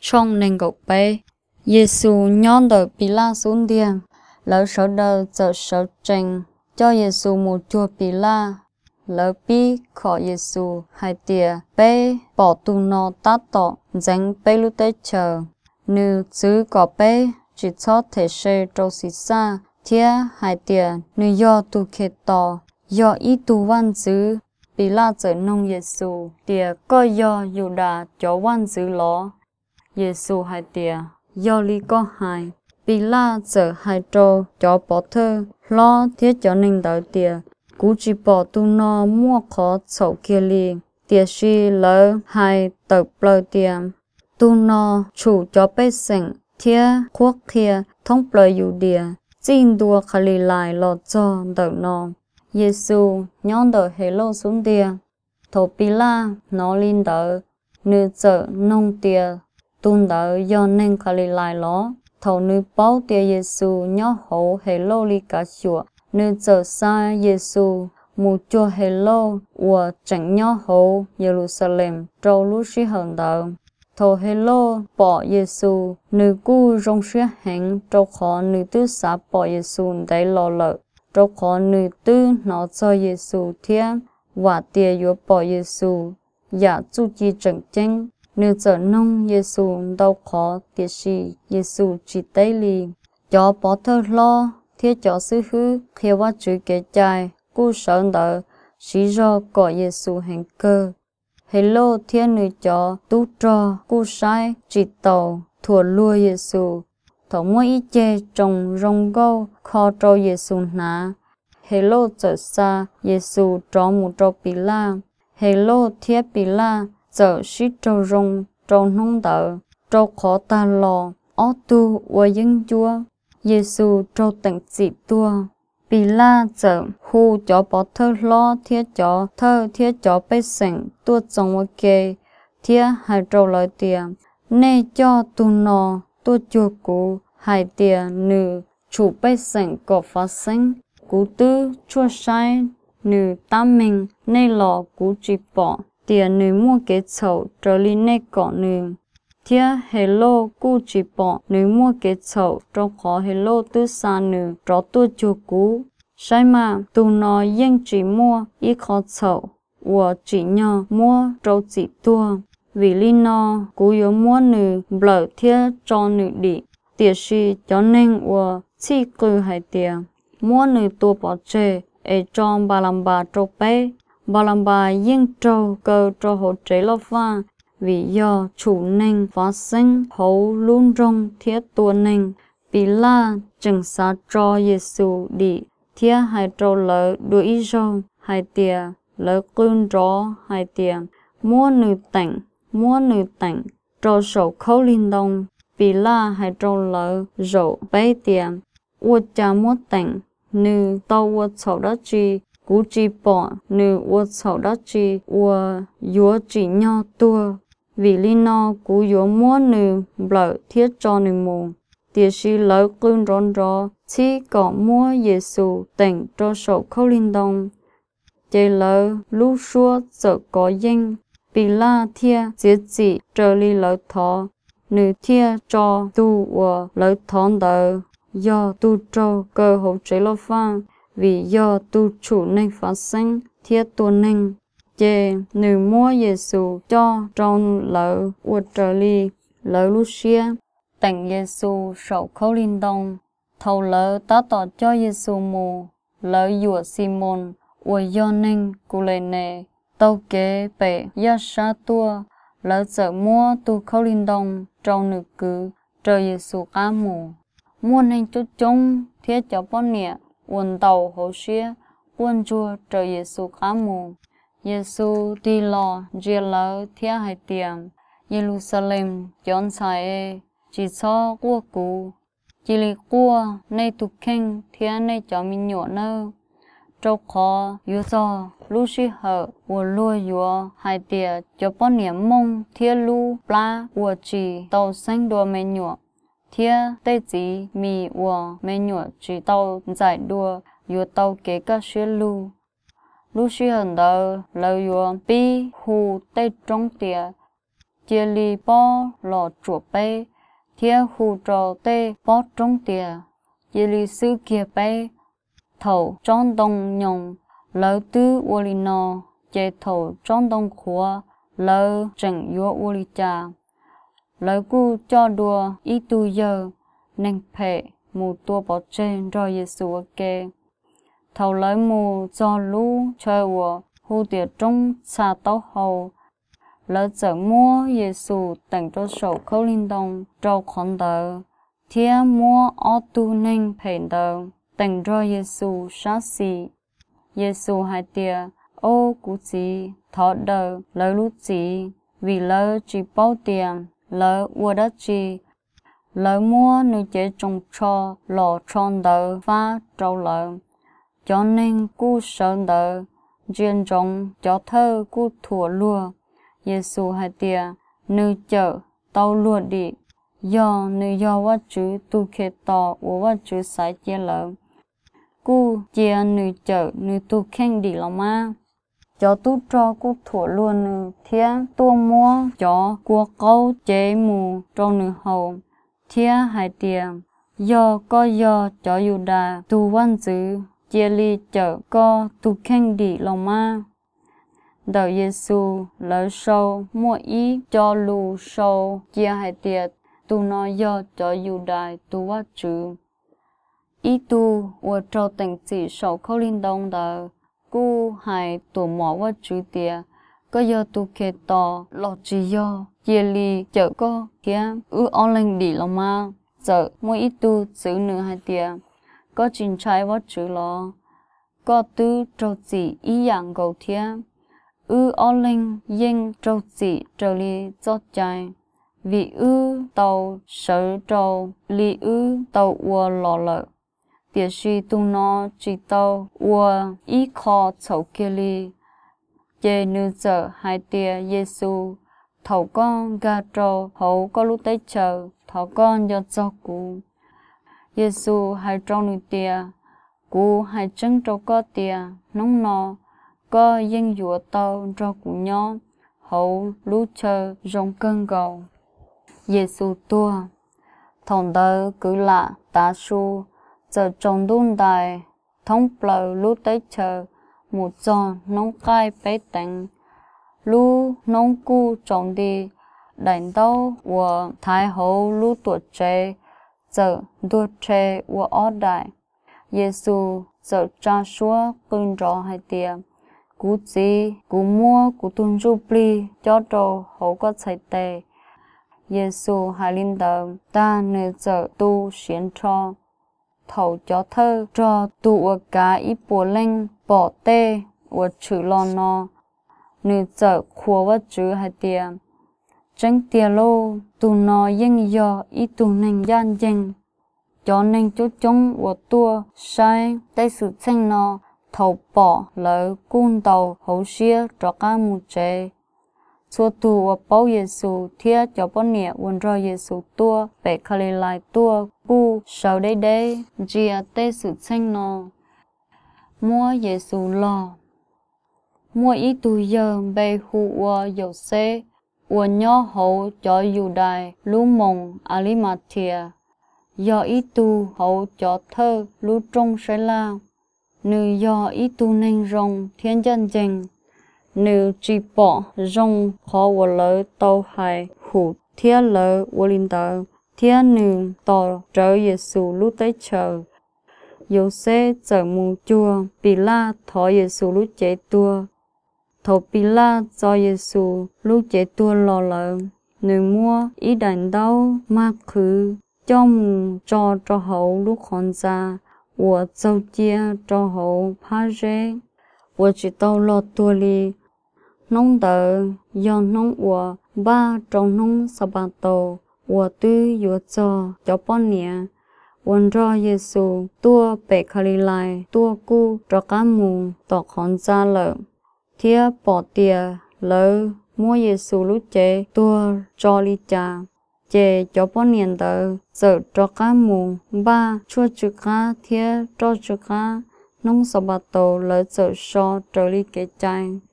trong nền gốc bé Giêsu nhón đời bị la xuống địa lỡ sợ đời giờ sợ tranh cho Giêsu một chùa bị la lỡ bi khỏi Giêsu hai tia bé bỏ tu nó tát tọ dành bé lúc tới chờ nữ chứ có bé chỉ cho thể xe trâu xì xa thia hai tia nữ do tu khế tọ do ý tu văn chứ bị la trở nông Giêsu tia có do dù đã cho văn chứ ló Giêsu hai tia do lý có hai bị la trở hai trâu cho bỏ thơ lo thiết cho nên đợi tia cú chỉ bỏ tu nó mua khó sầu kia li tia si lỡ hai tập lỡ tia tu nó chủ cho bé sỉnh thia khuất kia thông bờ dù địa xin đua khali lại lọt cho đợi nó Giêsu nhón đợi hello xuống tia thổ bị la nó linh đợi nữ trợ nông tia tuôn đợi do nên khali lại ló thầu nữ báo tia Giêsu nhó hậu hello li cả chùa nữ trợ xa Giêsu một chùa hello của chẳng nhó hậu Jerusalem trâu lúc sĩ hận đợi thầu hello bỏ Giêsu nữ cu rong sĩ hẹn trâu khó nữ tư xã bỏ Giêsu để lo lợi trâu khó nữ tư nó cho Giêsu thiên và tia yếu bỏ Giêsu giả chú chi chẳng chênh nữ trở nông Giêsu đâu khó tiệt sĩ Giêsu chỉ tế li cho bỏ thơ lo thiết cho sư hư khi quá chữ kể chai cú sợ đỡ sĩ do có Giêsu hành cơ hello thiên nữ cho tú trò cú sai chỉ tàu thua lua Giêsu thổ mỗi ý chê trồng rong gâu kho trâu Giêsu ná hello trở xa Giêsu trò một trâu bị la hello thiết bị la giờ sĩ trâu rong trâu nông đỡ trâu khó ta lò ó tu và dân chúa Giêsu trâu tận dị tua bị la giờ hu cho bỏ thơ lo thiết cho thơ thiết cho bê sỉnh tua trồng và kê thiết hai trâu lợi tiền nê cho tu nò tua chùa cũ hai tiền nữ chủ bê sỉnh có phát sinh cú tư chua sai nữ tam mình nê lò cú chỉ bỏ tiền nữ mua kế chậu trở li nê cỏ nữ thia hello cú chỉ bỏ nữ mua kế chậu trong khó hello tư xa nữ rõ tua chùa cũ sai mà tu nó yên chỉ mua ít khó chậu và chỉ nhờ mua trâu chỉ tua vì lý nó cú yếu mua nữ blở thia cho nữ đi tiệt sĩ cho nên và chỉ cư hai tiền mua nữ tua bỏ chê ấy trong bà làm bà trâu bé bà làm bà yên trâu cơ trâu hỗ trợ lo pha vì do chủ nên phát sinh hậu luôn trong thiết tua nên bị la chừng xa cho Giêsu đi thiết hai trâu lỡ đuổi rong hai tia lỡ cơn gió hai tia mua nữ tảnh trâu sầu khâu linh đông bị la hai trâu lỡ rổ bé tia uất cha mua tảnh nữ tàu uất sầu đó chi cú chỉ bỏ nữ uất sầu đó chi uất yếu chỉ nho tua vì lý nó cú yếu mua nữ lỡ thiết cho nữ mù tiệt sĩ lỡ cơn rón ró chỉ có mua Giêsu tỉnh cho sầu khâu linh đông chạy lỡ lũ xua sợ có danh bị la thia giết dị trở li lỡ thọ nữ thia cho tu và lỡ thọn đỡ do tu trâu cơ hậu chế lo pha vì do tu chủ nên phát sinh thiết tu nên chê nữ mua Giêsu cho trong lỡ và trở li lỡ lũ xia tỉnh Giêsu sầu khâu linh đông thầu lỡ tá tỏ cho Giêsu mù lỡ dùa Simon và do nên cụ lệ nề tàu kế bể ya sa tua lỡ chợ mua tu khâu linh đông trong nữ cứ trời Giêsu cá mù mua nên chút chung thiết cho bọn nè uốn tàu hậu xía uốn chua trời Giêsu cá mù Giêsu đi lò chia lỡ thiết hai tiền Jerusalem chọn sai chỉ cho qua cũ chỉ li qua nay tu khen thiết nay cho mình nhọ nơ trâu khó yếu cho lũ sĩ hở của lúa yếu hai tia cho bọn niệm mông thiết lũ pla của chỉ tàu xanh đua mê nhọ thiết tây chỉ mì của mê nhọ chỉ tàu giải đua yếu tàu kế cả xuyên lũ sĩ hở đó lời yếu bi hù tây trong tia chia li bó lò chùa bê thia hù trò tê bó trống tìa chia li sư kia bê thầu tròn đông nhung lỡ tư u li nò chế thầu tròn đông khua lỡ chỉnh yo u li cha lỡ cu cho đùa ý tu giờ nên phê mù tua bỏ trên rồi Giêsu kê thầu lỡ mù cho lũ chơi của hù tiệt trong xa tàu hầu lỡ giờ mua Giêsu tặng cho sầu khâu linh đông trâu khẩn đờ thia mua ở tu nên phê đờ tặng cho Giêsu sát xì Giêsu hai tia ô cú chỉ thọ đờ lỡ lũ chỉ vì lỡ chỉ bao tiền lỡ mua đất chỉ lỡ mua nữ chế trồng cho lò tròn đờ phá trâu lỡ cho nên cú sợ đờ chuyên trồng cho thơ cú thua lúa Giêsu hai tia nữ chợ tàu lúa đi do nữ do quá chữ tu khế tỏ của quá chữ sai chia lỡ cú chia nữ chợ nữ tu khen đi lòng ma cho tu cho cú thua luôn nữ thiên tu mua cho cua câu chế mù trong nữ hậu thia hai tiền do có do cho Yuda tu văn chữ chia ly chợ có tu khen đi lòng ma đời Giêsu lỡ sâu mua ý cho lù sâu chia hai tiền tu nói do cho Yuda tu văn chữ ý tu ở trong tình chỉ sầu khâu linh đông đờ cú hai tu mỏ văn chữ tiền có do tu kê to lọt chỉ do chia ly chợ có kia on lên đi lòng ma giờ mỗi ít tu chữ nửa hai tiền có trình trái vót chữ lo có tư trâu chỉ ý dạng cầu thiên on lên yên trâu chỉ trâu ly chót trái vì tàu sở trâu ly tàu ua lò lợ tiệt suy tu nó chỉ tàu ua ý kho chậu kia ly chế nữ giờ hai tia Giêsu thầu con gà trâu hậu có lúc tới chờ thầu con do cho cụ Giêsu hai trong nữ tia cụ hai chân trâu có tia nóng nọ có dân dụa tàu cho cụ nhỏ hậu lú chờ rong cơn gầu Giêsu tua thòng đỡ cứ lạ tá su giờ trồng đun đài thống bờ lú tới chờ một giò nông cay bé tặng lú nông cu trồng đi đánh đâu của thái hậu lú tuổi trẻ giờ tuổi trẻ của ở đại Giêsu giờ cha xua bưng rõ hai tiền cú gì cú mua cú tuân du pli cho đồ hậu có chạy tệ Giêsu hai linh đờm ta nơi giờ tu xiên cho thầu cho thơ cho tu ở cả ít bùa lên bỏ tê ở chữ lon nó nữ giờ khua vật chữ hai tiền tránh tiền lô tu nó yên do ít tu nên gian danh cho nên chú chúng của tua sai tay sự tranh nó thầu bỏ lỡ cung tàu hậu xia cho cả một chế số tu ở bao Giêsu thiết cho bao nhiêu quân rồi Giêsu tua về khali lại tua bu sau đây chia tay sự tranh nó mua Giêsu lo mua ít tu giờ về hù dầu xe nhỏ hậu cho Yuda lú mông Alimathia do ít tu hậu cho thơ lú trong sẽ la nữ do ít tu nên rong thiên chân danh nữ chỉ bỏ rong khó của lỡ tàu hải hủ thiên lỡ của linh tờ thiên nữ tỏ trở Giêsu lú tới chờ dầu xe chở mù chua bị la thọ Giêsu lú chế tua thọ bị la cho Giêsu lú chế tua lò lỡ nữ mua ý đánh đau mà khứ cho mù cho hậu lú khôn ra của châu chia cho hậu phá rễ của chỉ tàu lọt tua li nông tờ do nông của ba trong nông sa ba tàu của tư yếu cho bọn nhẹ quân cho Giêsu tua bể khali lại tua cu cho cá mù tọt khôn ra lợ thia bỏ tia lỡ mua Giêsu lúc chế tua cho li cha chế cho bọn niên tờ giờ cho cá mù ba chua chữ cá thia cho chữ cá nông sa ba tàu lỡ giờ so trở li kế trai